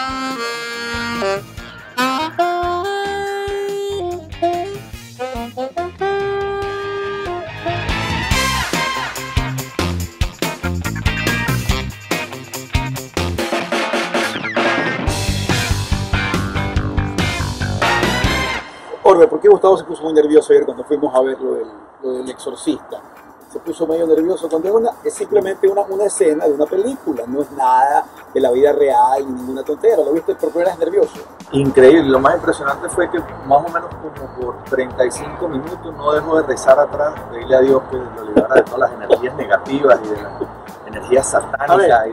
Orbe, ¿por qué Gustavo se puso muy nervioso ayer cuando fuimos a ver lo del Exorcista? Se puso medio nervioso cuando es simplemente una escena de una película, no es nada de la vida real ni ninguna tontera. ¿Lo viste por primera vez nervioso? Increíble, lo más impresionante fue que más o menos como por 35 minutos no dejó de rezar atrás, pedirle a Dios que lo librara de todas las energías negativas y de las energías satánicas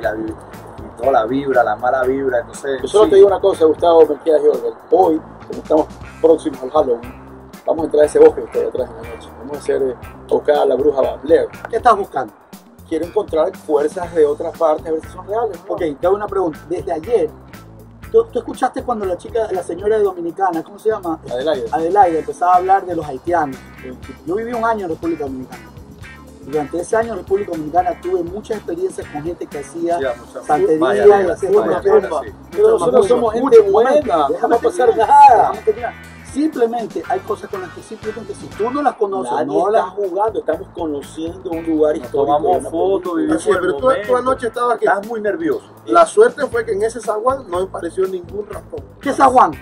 y toda la vibra, la mala vibra. Entonces, yo solo te digo una cosa, Gustavo Melquiades y Orbe, hoy, como estamos próximos al Halloween, vamos a entrar a ese bosque que está ahí atrás en la noche. Vamos a buscar a la bruja Blair. ¿Qué estás buscando? Quiero encontrar fuerzas de otras partes, a ver si son reales, ¿no? Ok, te hago una pregunta. Desde ayer, ¿tú escuchaste cuando la señora de Dominicana, ¿cómo se llama? Adelaide, empezaba a hablar de los haitianos. Yo viví un año en República Dominicana. Durante ese año en República Dominicana tuve muchas experiencias con gente que hacía santería y hacía tumba. Pero nosotros somos gente buena, no va a pasar nada. Simplemente hay cosas con las que simplemente si tú no las conoces, nadie no está las jugando, estamos conociendo un lugar histórico. Tomamos fotos, vivimos el pero tú anoche estabas aquí. Estás muy nervioso. La suerte fue que en ese zaguán no me pareció ningún ratón. ¿Qué zaguán?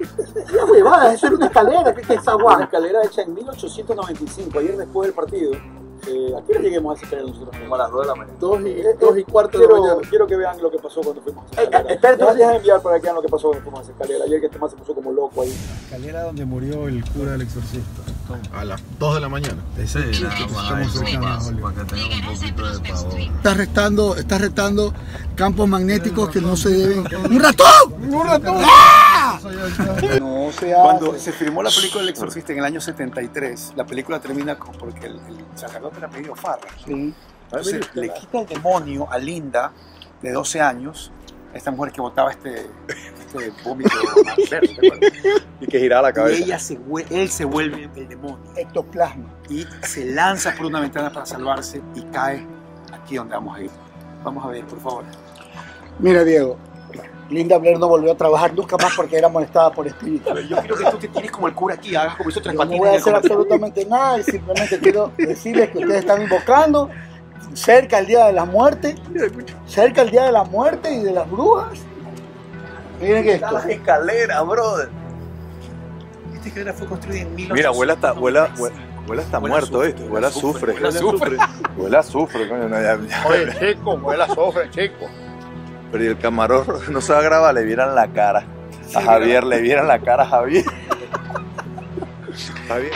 Ya huevada, eso era una escalera, ¿qué es zaguán? Una escalera hecha en 1895, ayer después del partido. ¿A qué hora lleguemos a esa escalera nosotros? Como a las 2 de la mañana. 2 y cuarto de la mañana. Quiero que vean lo que pasó cuando fuimos a esa escalera. No dejes de enviar para que vean lo que pasó cuando fuimos a esa escalera. Ayer que este man se puso como loco ahí. La escalera donde murió el cura del exorcista. A las 2 de la mañana. Ese es el chiste que estamos cercanos. Para que tengan un poquito de pavor. Estás retando campos magnéticos que no se deben. ¡Un ratón! ¡Un ratón! ¡Ah! No se Cuando se filmó la película El Exorcista en el año 73, la película termina porque el sacerdote era medio farra. Sí. Entonces le quita el demonio a Linda, de 12 años, esta mujer que botaba este vómito verde, ¿te acuerdas? Y que giraba la cabeza. Y él se vuelve el demonio. Ectoplasma. Y se lanza por una ventana para salvarse y cae aquí donde vamos a ir. Vamos a ver, por favor. Mira, Diego, Linda Blair no volvió a trabajar nunca más porque era molestada por espíritus. Yo quiero que tú te tienes como el cura aquí, hagas como esos tres Yo no patines. voy a hacer absolutamente nada y simplemente quiero decirles que ustedes están invocando cerca el día de la muerte, cerca el día de la muerte y de las brujas. Miren que esto. Las escaleras, brother. Esta escalera fue construida en 1800. Mira, abuela está muerto, ¿viste? Abuela sufre. Abuela sufre, coño. Oye, chico, abuela sufre, chico. Pero y el camarógrafo no se va a grabar, le vieran la cara. A Javier, le vieran la cara a Javier. Javier.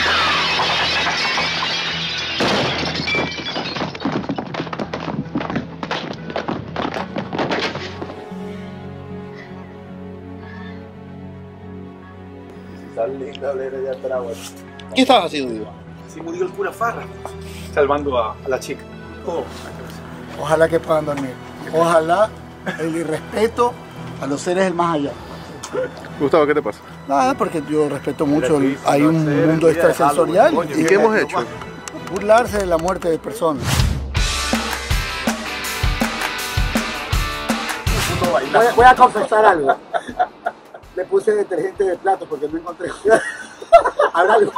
Está linda Blair allá atrás, güey. ¿Qué estabas haciendo, Diego? Se murió el cura Farra, salvando a la chica. Ojalá que puedan dormir. Ojalá el irrespeto a los seres del más allá. Gustavo, ¿qué te pasa? Nada, porque yo respeto mucho. Hay un mundo extrasensorial. ¿Y qué hemos hecho? Burlarse de la muerte de personas. Voy a confesar algo. Le puse detergente de plato porque no encontré. Habrá algo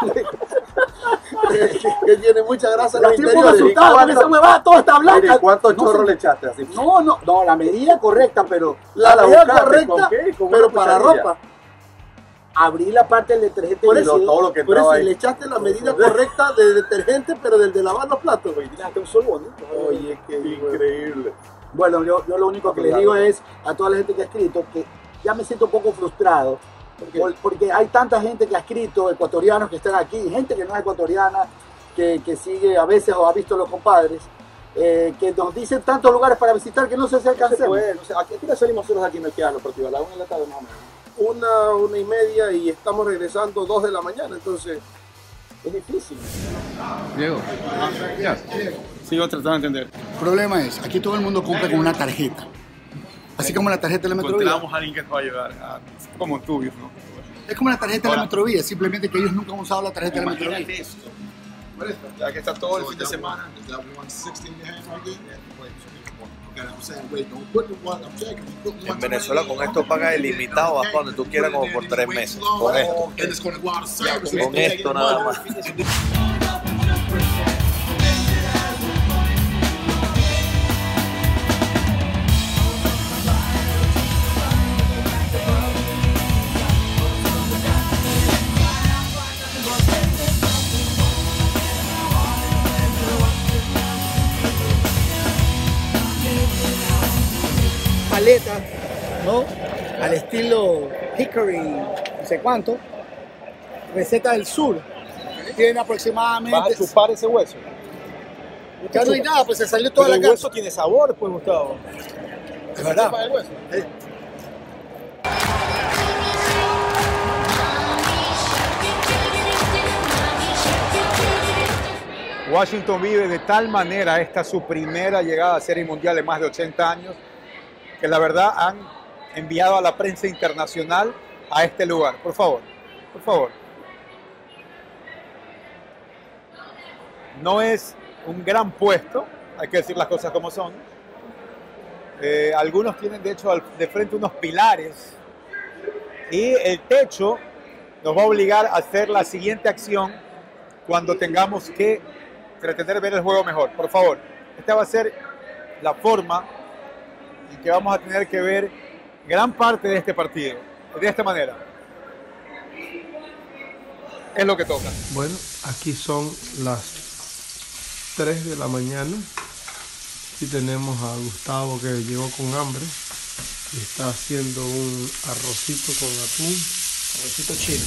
Que tiene mucha grasa en la los estoy un poco interiores. asustado porque esa huevada toda está blanca. ¿Cuántos No chorros sé. le echaste así? No, la medida correcta, pero La medida buscaste, correcta, ¿con qué? ¿Con pero una para cucharilla? ropa. abrí la parte del detergente Por y eso, todo lo que por entraba eso ahí. le echaste la medida correcta de detergente, pero del de lavar los platos. Un solo bonito. Oye, qué Increíble. Bueno, yo lo único que le digo es a toda la gente que ha escrito que ya me siento un poco frustrado porque hay tanta gente que ha escrito, ecuatorianos que están aquí, gente que no es ecuatoriana, que sigue a veces o ha visto los compadres, que nos dicen tantos lugares para visitar que no sé si alcancemos. No sé, ¿a qué hora salimos nosotros aquí en el Piano, Partido? A la 1 de la tarde más o menos. 1:30 y estamos regresando 2 de la mañana, entonces Es difícil. Diego, sigo tratando de entender. El problema es, aquí todo el mundo compra con una tarjeta. Así como la tarjeta de la Metrovía. Encontramos a alguien que te va a ayudar, como tú, ¿no? Es como la tarjeta de la Metrovía, simplemente que ellos nunca han usado la tarjeta de la Metrovía. Imagínate esto. Ya que está todo el fin de semana. En Venezuela con esto pagas ilimitado, vas para donde tú quieras como por 3 meses. Con esto. Con esto nada más. Paletas, ¿no? Al estilo Hickory, no sé cuánto. Receta del sur. Tienen aproximadamente. ¿Vas a chupar ese hueso? Ya no hay nada, pues se salió toda Pero la el carne. hueso tiene sabor, pues, Gustavo. Es verdad. ¿Chupa el hueso? Washington vive de tal manera esta su primera llegada a Serie Mundial en más de 80 años, que la verdad han enviado a la prensa internacional a este lugar. Por favor, por favor. No es un gran puesto, hay que decir las cosas como son. Algunos tienen de hecho de frente unos pilares y el techo nos va a obligar a hacer la siguiente acción cuando tengamos que pretender ver el juego mejor. Por favor, esta va a ser la forma en que vamos a tener que ver gran parte de este partido, de esta manera. Es lo que toca. Bueno, aquí son las 3 de la mañana y tenemos a Gustavo que llegó con hambre y está haciendo un arrocito con atún, arrocito chino.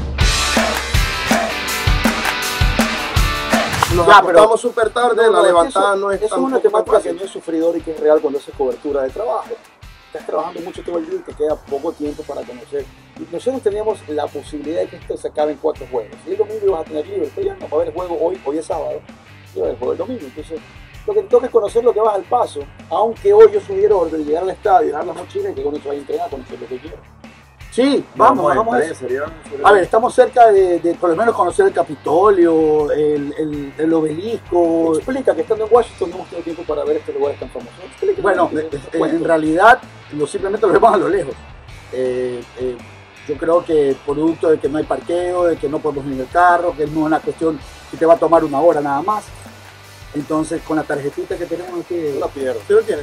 Nos acostamos súper tarde, la levantada no es eso es una temática que no es sufridor y que es real cuando haces cobertura de trabajo. Estás trabajando mucho todo el día y te queda poco tiempo para conocer. Y nosotros teníamos la posibilidad de que esto se acabe en 4 juegos. Y el domingo ibas a tener libre, pero ya no va a haber juego hoy es sábado, y va a haber juego el domingo. Entonces, lo que te toca es conocer lo que vas al paso. Aunque hoy yo sugiero orden, llegar al estadio, dejar las mochilas y que uno se vaya a entrenar, conocer lo que quiera. Sí, vamos a eso. A ver, estamos cerca de por lo menos conocer el Capitolio, el obelisco. Explica que estando en Washington no hemos tenido tiempo para ver estos lugares tan famosos. Explica. Bueno, en realidad simplemente lo vemos a lo lejos. Yo creo que producto de que no hay parqueo, de que no podemos ir en el carro, que no es una cuestión que te va a tomar 1 hora nada más. Entonces, con la tarjetita que tenemos aquí... No la pierdo. ¿Usted lo tiene?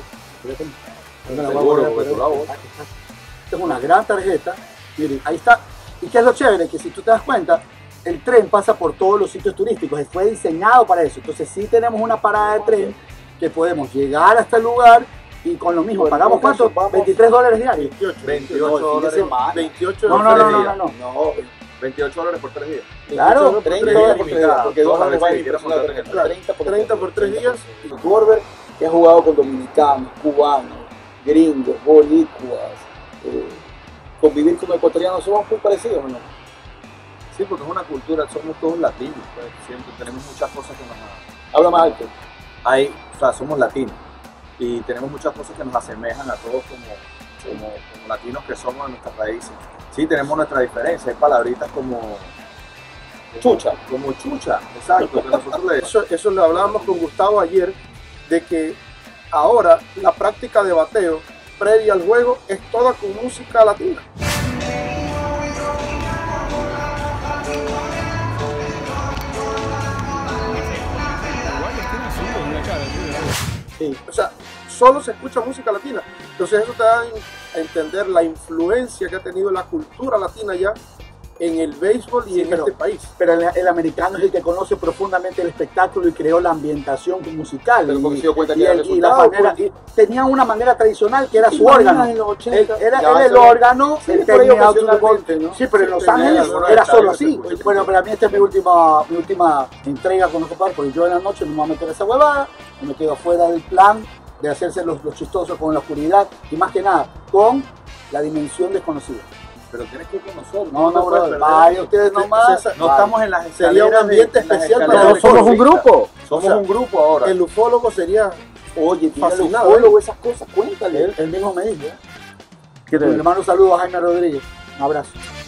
Esta es una gran tarjeta. Miren, ahí está. ¿Y qué es lo chévere? Que si tú te das cuenta, el tren pasa por todos los sitios turísticos. Fue diseñado para eso. Entonces sí tenemos una parada de tren que podemos llegar hasta el lugar y con lo mismo. ¿Pagamos cuánto? $23 diarios. 28 dólares. 28 No, 28 dólares por 3 días. Claro, 30 dólares por 3 días. Porque $2 va a ir 30 por 3 días. Gorber, que ha jugado con dominicanos, cubanos, gringos, boricuas. Convivir como ecuatorianos somos muy parecidos, ¿no? Sí, porque es una cultura, somos todos latinos, pues, siempre tenemos muchas cosas que nos... Habla más alto. O sea, somos latinos y tenemos muchas cosas que nos asemejan a todos como latinos que somos en nuestras raíces. Sí, tenemos nuestra diferencia, hay palabritas como chucha, exacto. Que nosotros eso lo hablábamos con Gustavo ayer, de que ahora la práctica de bateo previa al juego es toda con música latina. Sí. O sea, solo se escucha música latina. Entonces eso te da a entender la influencia que ha tenido la cultura latina ya en el béisbol y en este país. Pero el americano es el que conoce profundamente el espectáculo y creó la ambientación musical. Pero porque se dio cuenta que tenía una manera tradicional que era su órgano. Era el órgano, el técnico, ¿no? Sí, pero en Los Ángeles era solo así. Bueno, para mí esta es mi última entrega con los compadres, porque yo en la noche no me voy a meter esa huevada, me quedo fuera del plan de hacerse los chistosos con la oscuridad y más que nada con la dimensión desconocida. Pero tienes que conocerlo. No, brother. Vaya ustedes nomás. No estamos en las escaleras. Sería un ambiente especial para nosotros. Somos un grupo. Somos un grupo ahora. El ufólogo sería. Oye, tiene el ufólogo, esas cosas, cuéntale. Él mismo me dijo. Mi hermano, saludos a Jaime Rodríguez. Un abrazo.